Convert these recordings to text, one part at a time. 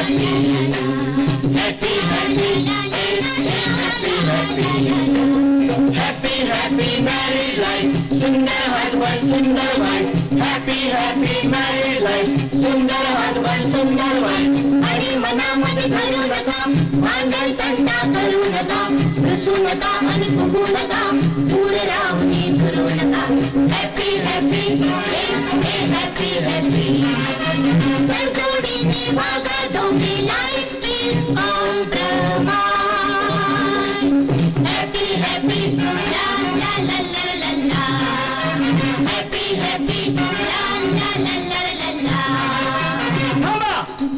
Happy, happy, happy, happy, happy, happy married life. Sundar husband, Sundar wife. Happy, happy married life. Sundar husband, Sundar wife. आणि मनामध्ये धरू नका, भांडण तंटा करू नका, रसू नका आणि फुगू नका, दूर राहून धरू नका. Happy, happy, happy, happy. तर जोडीने वागा दोघे, life is compromise. Happy, happy, la la la la la la. Happy, happy, la la la la la la. थांबा,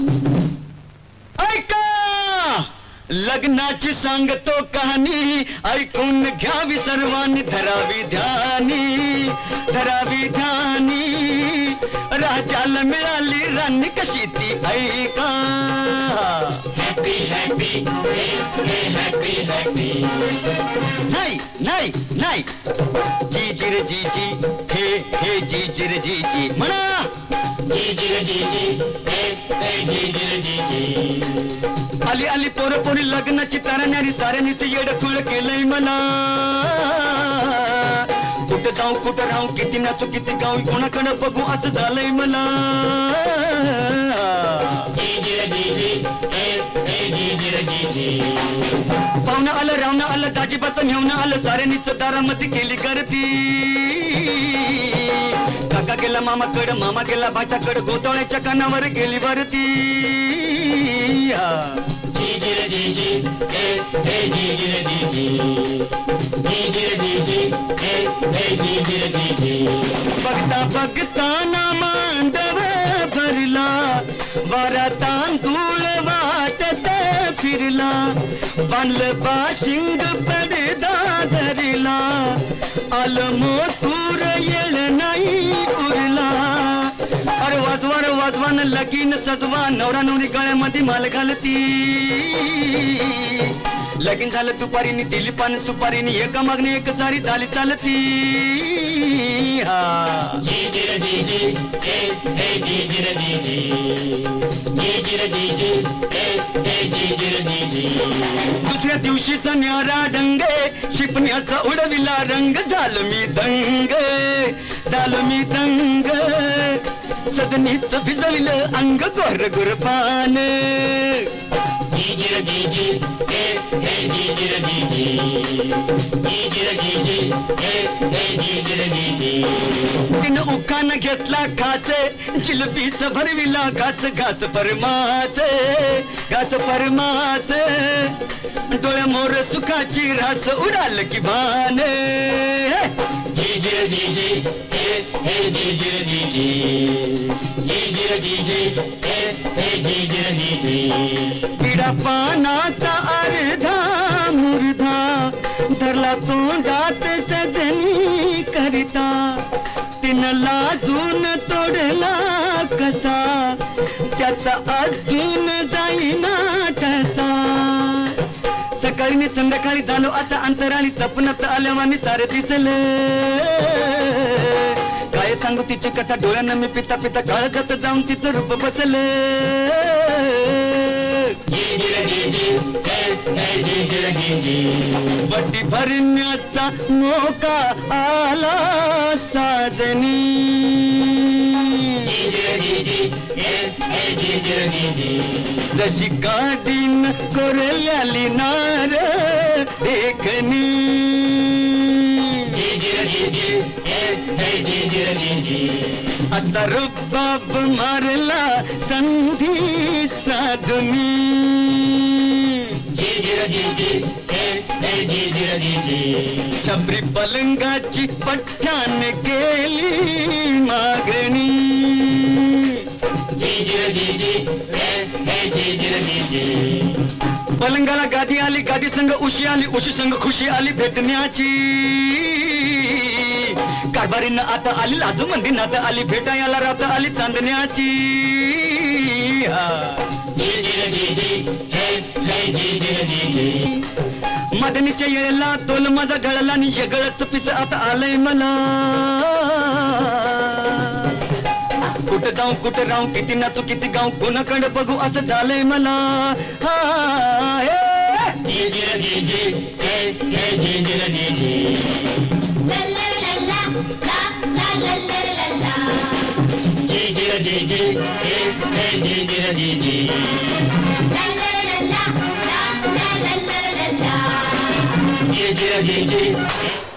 ऐका लग्नाची सांगतो कहाणी, ऐकून घ्यावी सर्वांनी, धरावी ध्यानी, धरावी ध्यानी. राजाला मिळाली राणी कशी ती ऐका. Happy, happy, happy, happy. नाही नाही नाही, जीजी रे जीजी, हे हे जीजी रे जीजी म्हणा. जीजी रे जीजी, हे जीजी रे जीजी. आली आली पोरं पोरी लग्नाची तारणारी, साऱ्यांनीच येडफुळ केलंय मला. कुठं जाऊ कुठं राहू, किती नाचू किती गाऊ, कोणाकडं बघू असं झालंय मला. जीजी रे जीजी, हे जीजी रे जीजी. पाहुणं आलं रावणं आलं, दाजीबाचं घेऊन आलं, साऱ्यांनीच दारामध्ये केली गर्दी. काका गेला मामाकडं, मामा गेला भाच्याकडं, गोतावळ्याच्या कानावर गेली वरती. जीजी रे जीजी, हे जीजी रे जीजी. जीजी रे जीजी, हे जीजी रे जीजी. बघता बघता ना मांडव भरला, वारा तांदूळ वाटत फिरला, बांधलं बाशिंग पडदा धरला, आलं मोतूर येळ नाही उरला. अरे वाजवार वाजवान लगीन सजवा, नवरा नवरी गळ्यामध्ये माल घालती. लगीन झालं दुपारीनी, दिली पान सुपारीनी, एका मागणी एक सारी झाली चालती. जीजी रे जीजी, हे जीजी रे जीजी. जीजी रे जीजी, हे जीजी रे जीजी. दुसऱ्या दिवशी सन्यारा डंगे, शिपण्याचा उडविला रंग, झालं मी दंग, झालं मी दंग. सदनीच भिजविलं अंग, गोर गुरपान. जीजी रे जीजी, हे जीजी रे जीजी. जीजी रे जीजी, हे जीजी रे जीजी. तिनं उखान घेतला खासे, जिलबीच भरविला घास, घास परमास, घास परमास. डोळ्या मोर सुखाची रास, उडाल की भान. जीजी रे जीजी, हे जीजी रे जीजी. जीजी रे जीजी, हे जीजी रे जीजी. पिढा पानाचा अर्धा मुर्धा, धरला तोंडात सजनी करिता, तिनं लाजून तोडला कसा, त्याचा अजून जाईना ठसा. सकाळी संध्याकाळी झालो आता अंतराळी, सपनात आल्यावानी सारे दिसले. काय सांगू तिची कथा, डोळ्यानं मी पिता पिता काळजात जाऊन तिचं रूप बसले. जीजी रे जीजी, हे जीजी रे जीजी. बड्डी भरण्याचा मोका आला साजनी. जीजी रे जीजी, हे जीजी रे जीजी. जशी गाडीन कोरल्याली नार देखणी. जीजी रे जीजी, हे जीजी रे जीजी. असा रुबाब मारला संधी साधुनी. जीजी रे जीजी, हे जीजी रे जीजी. छबरी पलंगाची पठ्ठाण केली मागणी. जीजी रे जीजी, हे जीजी रे जीजी. पलंगाला गादी आली, गादी संग उशी आली, उशी संग खुशी आली भेटण्याची. कारभारीनं आता आली लाजूमंदी नात आली, भेटायला रात आली चांदण्याची. जीजी रे जीजी, हे जीजी रे जीजी. मदनीच्या येळेला तोल माझा ढळला, आणि येगळच पिस आता आलंय मला. कुठं जाऊ कुठं राहू किती नाचू किती गाऊ कोणाकडे बघू असं झालंय मला जी जी जी जी हे जी जी जी जी ला ला ला ला ला ला ला ला ला जी जी जी जी हे जी जी जी जी ला ला ला ला ला ला ला ला जी जी जी जी